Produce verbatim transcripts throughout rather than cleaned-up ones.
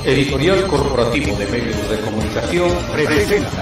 Editorial Corporativo de Medios de Comunicación presenta.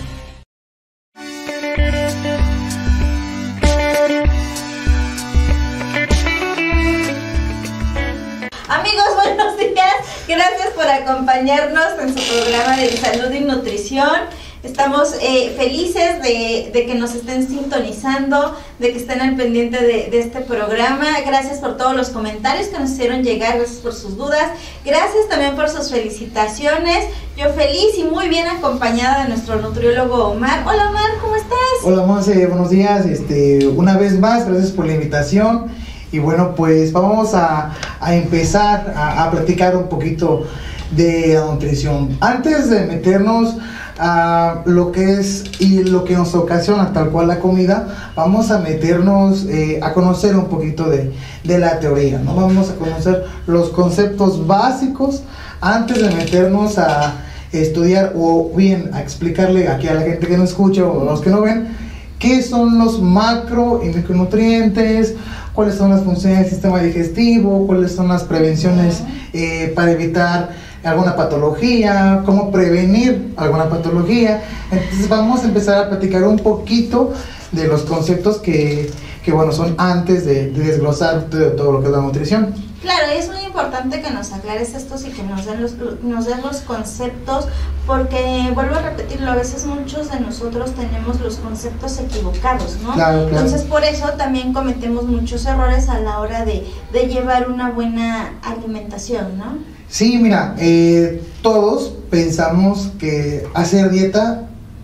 Amigos, buenos días. Gracias por acompañarnos en su programa de salud y nutrición. Estamos eh, felices de, de que nos estén sintonizando, de que estén al pendiente de, de este programa. Gracias por todos los comentarios que nos hicieron llegar, gracias por sus dudas, gracias también por sus felicitaciones. Yo feliz y muy bien acompañada de nuestro nutriólogo Omar. Hola Omar, ¿cómo estás? Hola Monse, buenos días. Este, una vez más, gracias por la invitación. Y bueno, pues vamos a, a empezar a, a platicar un poquito de la nutrición. Antes de meternos a lo que es y lo que nos ocasiona tal cual la comida, vamos a meternos eh, a conocer un poquito de, de la teoría, ¿no? Vamos a conocer los conceptos básicos antes de meternos a estudiar o bien a explicarle aquí a la gente que nos escucha o a los que no ven qué son los macro y micronutrientes, cuáles son las funciones del sistema digestivo, cuáles son las prevenciones eh, para evitar alguna patología, cómo prevenir alguna patología. Entonces vamos a empezar a platicar un poquito de los conceptos que, que bueno, son antes de, de desglosar todo, todo lo que es la nutrición. Claro, es muy importante que nos aclares estos y que nos den los, nos den los conceptos, porque vuelvo a repetirlo, a veces muchos de nosotros tenemos los conceptos equivocados, ¿no? Claro, claro. Entonces por eso también cometemos muchos errores a la hora de, de llevar una buena alimentación, ¿no? Sí, mira, eh, todos pensamos que hacer dieta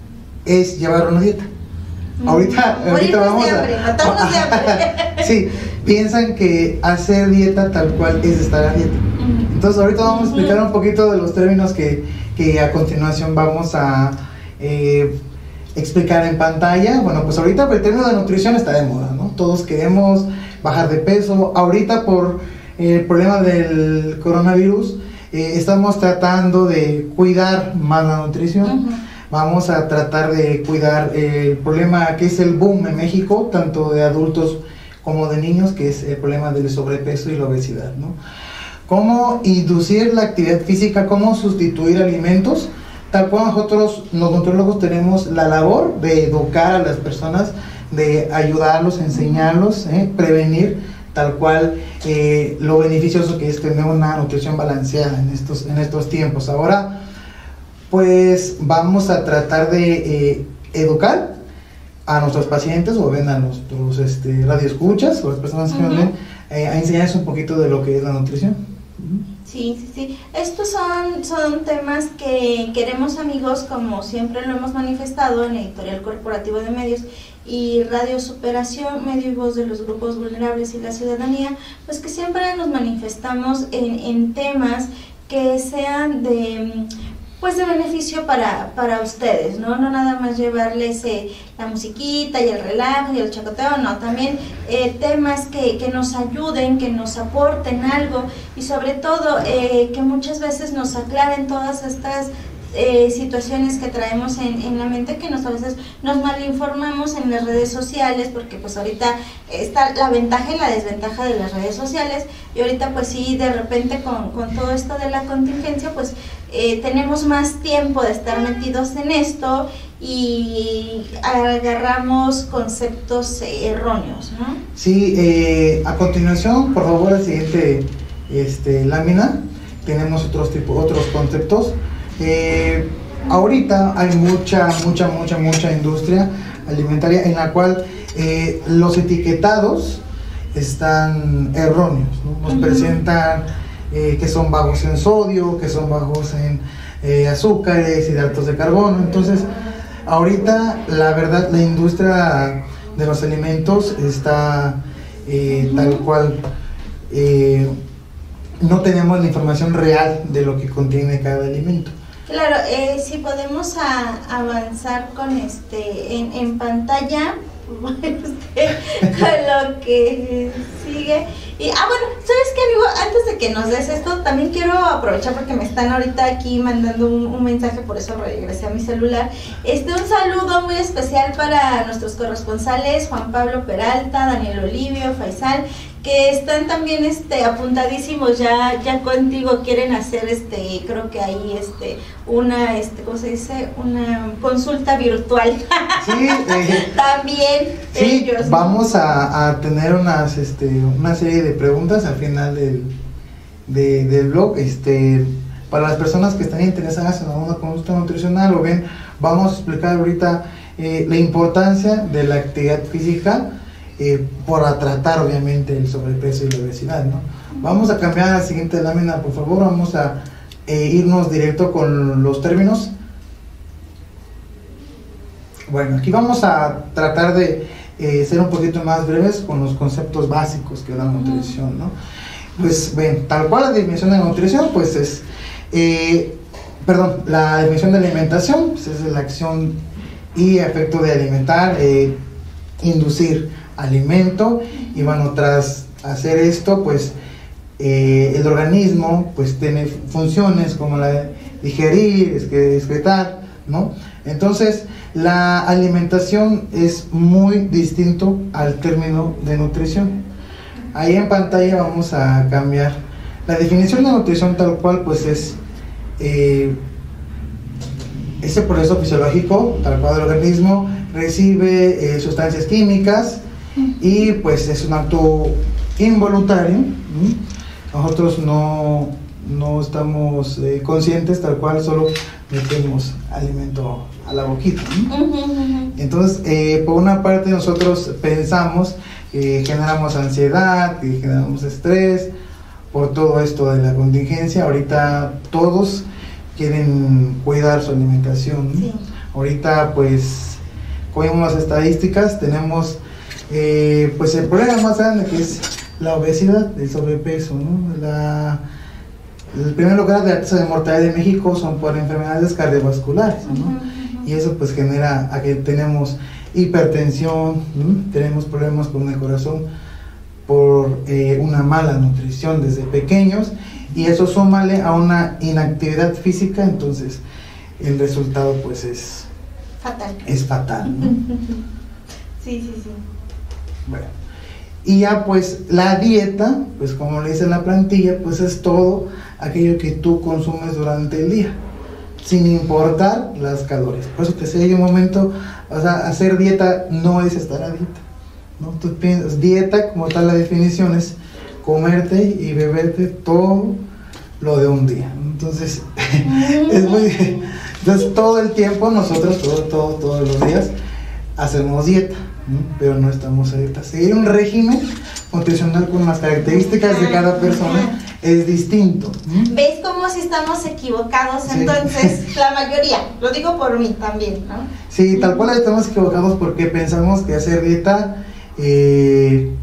es llevar una dieta. Mm. Ahorita, ahorita vamos de hambre, a... matarnos de hambre. Sí, piensan que hacer dieta tal cual es estar a dieta. Mm. Entonces ahorita vamos a explicar un poquito de los términos que, que a continuación vamos a eh, explicar en pantalla. Bueno, pues ahorita el término de nutrición está de moda, ¿no? Todos queremos bajar de peso. Ahorita por el problema del coronavirus, eh, estamos tratando de cuidar más la nutrición. Uh-huh. Vamos a tratar de cuidar el problema que es el boom en México, tanto de adultos como de niños, que es el problema del sobrepeso y la obesidad, ¿no? Cómo inducir la actividad física, cómo sustituir alimentos, tal cual nosotros los nutriólogos tenemos la labor de educar a las personas, de ayudarlos, enseñarlos, ¿eh? prevenir, tal cual eh, lo beneficioso que es tener una nutrición balanceada en estos, en estos tiempos. Ahora, pues vamos a tratar de eh, educar a nuestros pacientes o ven a nuestros este, radioescuchas o las personas que nos ven, eh, a enseñarles un poquito de lo que es la nutrición. Sí, sí, sí. Estos son, son temas que queremos, amigos, como siempre lo hemos manifestado en Editorial Corporativo de Medios y Radio Superación, medio y voz de los grupos vulnerables y la ciudadanía, pues que siempre nos manifestamos en, en temas que sean de... pues de beneficio para, para ustedes, ¿no? No nada más llevarles eh, la musiquita y el relajo y el chacoteo, no, también eh, temas que, que nos ayuden, que nos aporten algo y sobre todo eh, que muchas veces nos aclaren todas estas eh, situaciones que traemos en, en la mente, que nos, a veces nos malinformamos en las redes sociales, porque pues ahorita está la ventaja y la desventaja de las redes sociales, y ahorita pues sí, de repente con, con todo esto de la contingencia, pues eh, tenemos más tiempo de estar metidos en esto y agarramos conceptos eh, erróneos, ¿no? Sí, eh, a continuación, por favor, la siguiente este, lámina, tenemos otros tipos, otros conceptos. Eh, ahorita hay mucha, mucha, mucha, mucha industria alimentaria en la cual eh, los etiquetados están erróneos, ¿no? Nos uh-huh. presentan eh, que son bajos en sodio, que son bajos en eh, azúcares, hidratos de carbono. Entonces, ahorita la verdad la industria de los alimentos está eh, uh-huh. tal cual, eh, no tenemos la información real de lo que contiene cada alimento. Claro, eh, si podemos a, avanzar con este en, en pantalla, este, con lo que sigue. Y, ah, bueno, ¿sabes qué, amigo? Antes de que nos des esto, también quiero aprovechar porque me están ahorita aquí mandando un, un mensaje, por eso regresé a mi celular. Este, un saludo muy especial para nuestros corresponsales, Juan Pablo Peralta, Daniel Olivio, Faisal, que están también este apuntadísimos ya ya contigo, quieren hacer este creo que ahí este una este ¿cómo se dice? Una consulta virtual. Sí, eh, también sí, ellos, ¿no? Vamos a, a tener unas este una serie de preguntas al final del de, del blog, este para las personas que están interesadas en alguna consulta nutricional, o bien vamos a explicar ahorita eh, la importancia de la actividad física eh, para tratar obviamente el sobrepeso y la obesidad, ¿no? Vamos a cambiar a la siguiente lámina, por favor. Vamos a eh, irnos directo con los términos. Bueno, aquí vamos a tratar de eh, ser un poquito más breves con los conceptos básicos que da la nutrición, ¿no? Pues ven, tal cual la definición de nutrición, pues es eh, perdón, la definición de alimentación, pues es la acción y efecto de alimentar, eh, inducir alimento, y bueno, tras hacer esto, pues eh, el organismo pues tiene funciones como la de digerir, excretar, ¿no? Entonces la alimentación es muy distinto al término de nutrición. Ahí en pantalla vamos a cambiar la definición de nutrición, tal cual pues es eh, ese proceso fisiológico tal cual el organismo recibe eh, sustancias químicas y pues es un acto involuntario. ¿sí? Nosotros no, no estamos eh, conscientes, tal cual solo metemos alimento a la boquita. ¿no? Entonces, eh, por una parte nosotros pensamos que generamos ansiedad, que generamos estrés por todo esto de la contingencia. Ahorita todos quieren cuidar su alimentación. ¿no? Sí. Ahorita pues, como vemos las estadísticas, tenemos eh, pues el problema más grande, que es la obesidad, el sobrepeso. ¿no? La, el primer lugar de la tasa de mortalidad de México son por enfermedades cardiovasculares, ¿no? Uh-huh. Y eso pues genera a que tenemos hipertensión, ¿no? Tenemos problemas con el corazón por eh, una mala nutrición desde pequeños, y eso súmale a una inactividad física, entonces el resultado pues es fatal. Es fatal, ¿no? Sí, sí, sí. Bueno, y ya pues la dieta, pues como le dice la plantilla, pues es todo aquello que tú consumes durante el día, sin importar las calorías. Por eso te decía yo un momento, o sea, hacer dieta no es estar a dieta, ¿no? Tú piensas, dieta como tal, la definición es comerte y beberte todo lo de un día. Entonces, es muy, entonces todo el tiempo nosotros, todo, todo, todos los días hacemos dieta, ¿no? Pero no estamos a dieta. Seguir un régimen nutricional con las características de cada persona es distinto. ¿Mm? ¿Ves cómo si estamos equivocados? Sí. Entonces, la mayoría, lo digo por mí también, ¿no? Sí, tal cual estamos equivocados porque pensamos que hacer dieta eh,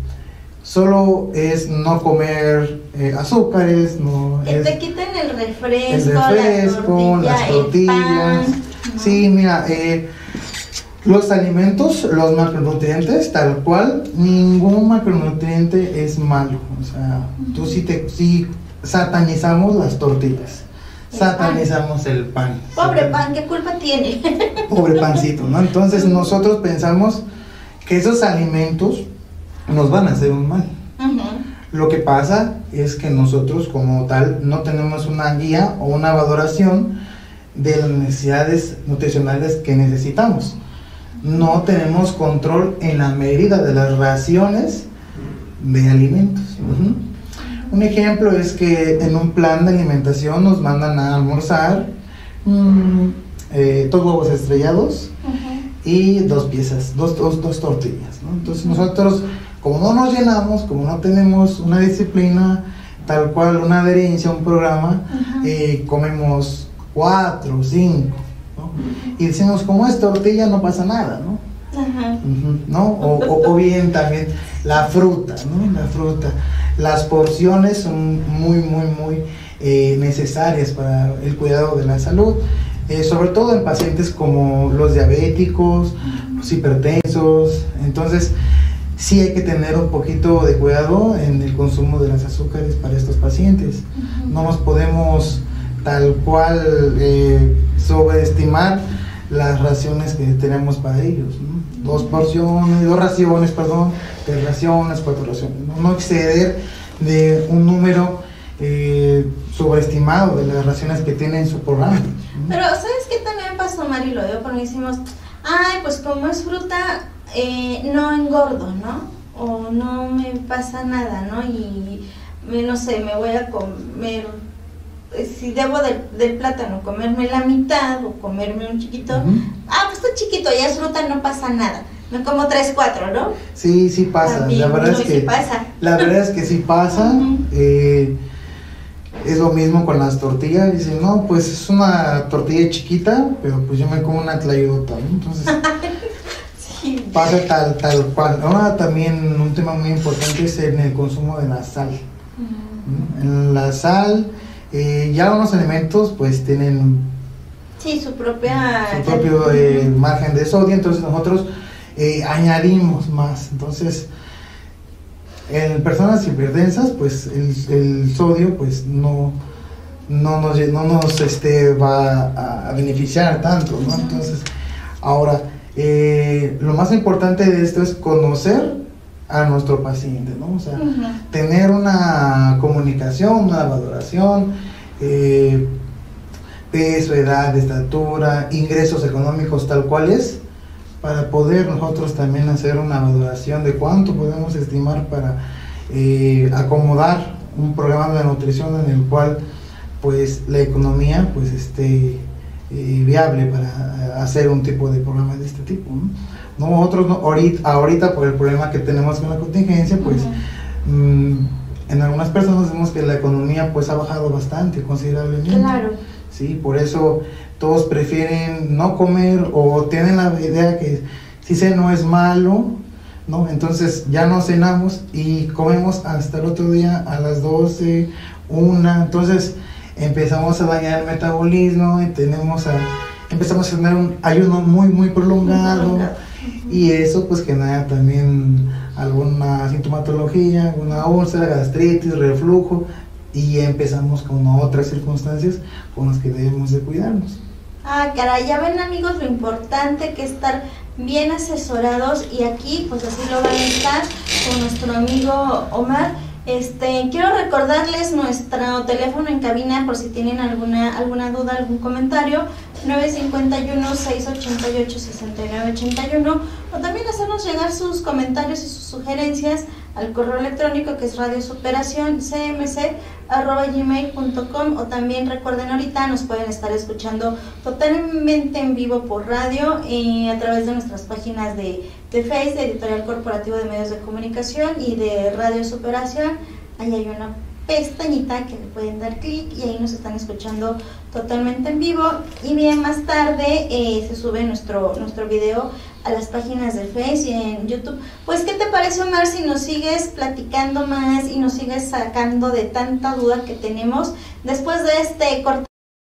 solo es no comer eh, azúcares, no que es te quiten el refresco, el refresco, la tortilla, las tortillas. Sí, mira, eh, los alimentos, los macronutrientes, tal cual, ningún macronutriente es malo. O sea, tú sí, te, sí satanizamos las tortillas, el satanizamos pan. el pan. Pobre pan, ¿qué culpa tiene? Pobre pancito, ¿no? Entonces nosotros pensamos que esos alimentos nos van a hacer un mal. Uh-huh. Lo que pasa es que nosotros como tal no tenemos una guía o una valoración de las necesidades nutricionales que necesitamos. No tenemos control en la medida de las raciones de alimentos. Uh-huh. Un ejemplo es que en un plan de alimentación nos mandan a almorzar mmm, eh, dos huevos estrellados uh-huh. y dos piezas, dos, dos, dos tortillas, ¿no? Entonces nosotros, como no nos llenamos, como no tenemos una disciplina, tal cual una adherencia, un programa, uh-huh. eh, comemos cuatro, cinco. ¿no? Y decimos, como es tortilla no pasa nada, ¿no? Ajá. Uh-huh, ¿no? O, o, o bien también la fruta, ¿no? La fruta. Las porciones son muy, muy, muy eh, necesarias para el cuidado de la salud, eh, sobre todo en pacientes como los diabéticos, los hipertensos. Entonces, sí hay que tener un poquito de cuidado en el consumo de las azúcares para estos pacientes. Uh-huh. No nos podemos tal cual eh, sobreestimar las raciones que tenemos para ellos, ¿no? Dos porciones, dos raciones, perdón, tres raciones, cuatro raciones, no, no exceder de un número eh, sobreestimado de las raciones que tiene en su programa, ¿no? Pero ¿sabes qué también pasó, Mari? Lo veo porque decimos, ay, pues como es fruta, eh, no engordo, ¿no? O no me pasa nada, ¿no? Y no sé, me voy a comer, si debo del, del plátano comerme la mitad o comerme un chiquito, uh-huh. ah, pues está chiquito, ya es fruta, no pasa nada. Me como tres, cuatro, ¿no? Sí, sí pasa. También, la verdad no, es que sí pasa. La verdad es que sí pasa. Uh-huh. eh, es lo mismo con las tortillas. Dicen, no, pues es una tortilla chiquita, pero pues yo me como una tlayudota, ¿no? Entonces sí. Pasa tal, tal cual. Ahora también un tema muy importante es en el consumo de la sal. Uh-huh. En la sal, eh, ya unos alimentos pues tienen sí, su propia su propio eh, margen de sodio, entonces nosotros eh, añadimos más. Entonces en personas hipertensas pues el, el sodio pues no no nos, no nos este, va a beneficiar tanto, ¿no? Entonces ahora eh, lo más importante de esto es conocer a nuestro paciente, ¿no? O sea, uh-huh. tener una comunicación, una valoración, eh, peso, edad, estatura, ingresos económicos tal cual es, para poder nosotros también hacer una valoración de cuánto podemos estimar para eh, acomodar un programa de nutrición en el cual pues la economía pues esté eh, viable para hacer un tipo de programa de este tipo, ¿no? Nosotros no, ahorita, ahorita por el problema que tenemos con la contingencia, pues uh-huh. mmm, en algunas personas vemos que la economía pues ha bajado bastante, considerablemente. Claro. Sí, por eso todos prefieren no comer o tienen la idea que si ceno es malo, ¿no? Entonces ya no cenamos y comemos hasta el otro día a las doce, una, entonces empezamos a dañar el metabolismo y tenemos a, empezamos a tener un ayuno muy muy prolongado. Y eso pues genera también alguna sintomatología, alguna úlcera, gastritis, reflujo, y empezamos con otras circunstancias con las que debemos de cuidarnos. Ah, caray, ya ven, amigos, lo importante que es estar bien asesorados, y aquí pues así lo van a estar con nuestro amigo Omar. Este, quiero recordarles nuestro teléfono en cabina por si tienen alguna alguna duda, algún comentario, nueve cinco uno, seis ocho ocho, seis nueve ocho uno, o también hacernos llegar sus comentarios y sus sugerencias al correo electrónico que es radiosuperación c m c arroba gmail punto com, o también recuerden, ahorita nos pueden estar escuchando totalmente en vivo por radio eh, a través de nuestras páginas de, de Facebook, de Editorial Corporativo de Medios de Comunicación y de Radio Superación. Ahí hay una pestañita que le pueden dar clic y ahí nos están escuchando totalmente en vivo. Y bien, más tarde eh, se sube nuestro, nuestro video a las páginas de Facebook y en YouTube. Pues, ¿qué te parece, Omar, si nos sigues platicando más y nos sigues sacando de tanta duda que tenemos después de este corte?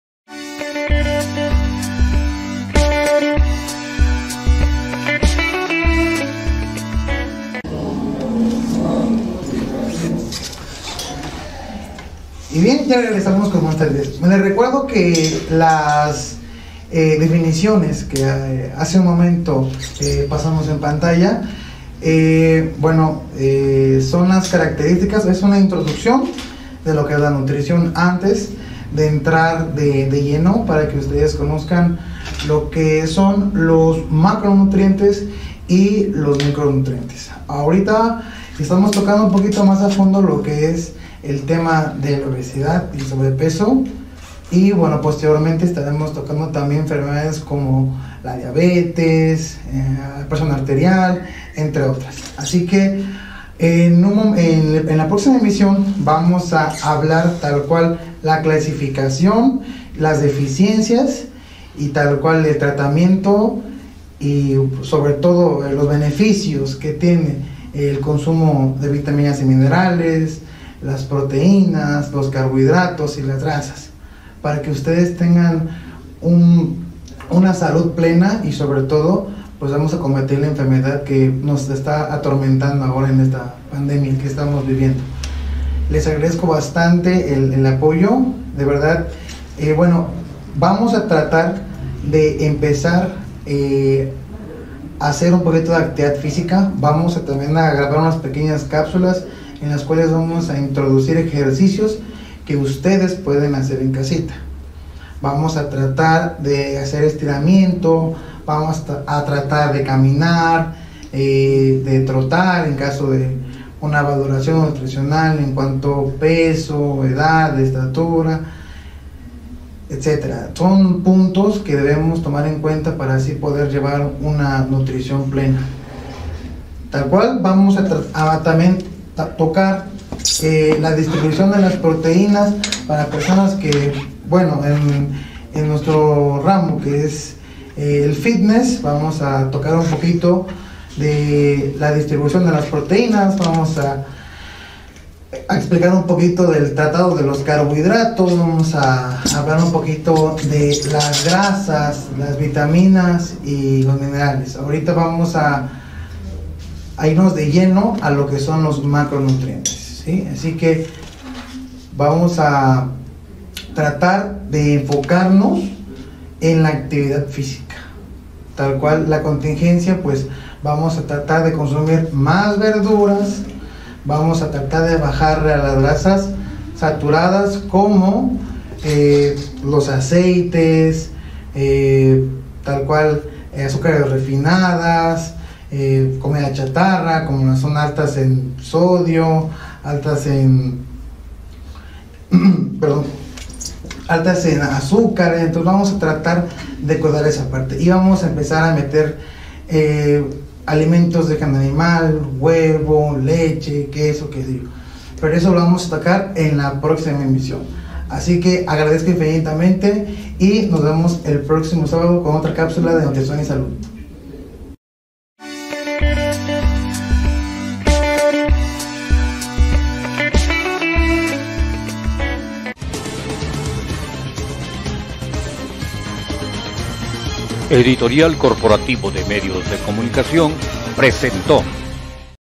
Y bien, ya regresamos con más tardes. Les recuerdo que las eh, definiciones que eh, hace un momento eh, pasamos en pantalla, eh, bueno, eh, son las características, es una introducción de lo que es la nutrición antes de entrar de, de lleno, para que ustedes conozcan lo que son los macronutrientes y los micronutrientes. Ahorita estamos tocando un poquito más a fondo lo que es el tema de la obesidad y sobrepeso, y bueno, posteriormente estaremos tocando también enfermedades como la diabetes, eh, presión arterial, entre otras. Así que en, un, en, en la próxima emisión vamos a hablar tal cual la clasificación, las deficiencias y tal cual el tratamiento, y sobre todo los beneficios que tiene el consumo de vitaminas y minerales, las proteínas, los carbohidratos y las grasas, para que ustedes tengan un, una salud plena, y sobre todo pues vamos a combatir la enfermedad que nos está atormentando ahora en esta pandemia que estamos viviendo. Les agradezco bastante el, el apoyo, de verdad. Eh, bueno, vamos a tratar de empezar eh, a hacer un poquito de actividad física. Vamos a también a grabar unas pequeñas cápsulas en las cuales vamos a introducir ejercicios que ustedes pueden hacer en casita. Vamos a tratar de hacer estiramiento, vamos a tratar de caminar, eh, de trotar en caso de una valoración nutricional en cuanto a peso, edad, estatura, etcétera. Son puntos que debemos tomar en cuenta para así poder llevar una nutrición plena. Tal cual vamos a, a también a tocar eh, la distribución de las proteínas para personas que, bueno, en, en nuestro ramo que es eh, el fitness, vamos a tocar un poquito de la distribución de las proteínas, vamos a, a explicar un poquito del tratado de los carbohidratos, vamos a hablar un poquito de las grasas, las vitaminas y los minerales. Ahorita vamos a, a irnos de lleno a lo que son los macronutrientes, ¿sí? Así que vamos a tratar de enfocarnos en la actividad física, tal cual la contingencia, pues vamos a tratar de consumir más verduras, vamos a tratar de bajar a las grasas saturadas como eh, los aceites, eh, tal cual eh, azúcares refinadas, eh, comida chatarra, como las son altas en sodio, altas en perdón, altas en azúcar. Entonces vamos a tratar de cuidar esa parte y vamos a empezar a meter eh, alimentos de carne animal, huevo, leche, queso, qué sé yo. Pero eso lo vamos a tocar en la próxima emisión. Así que agradezco infinitamente y nos vemos el próximo sábado con otra cápsula de nutrición y salud. Editorial Corporativo de Medios de Comunicación presentó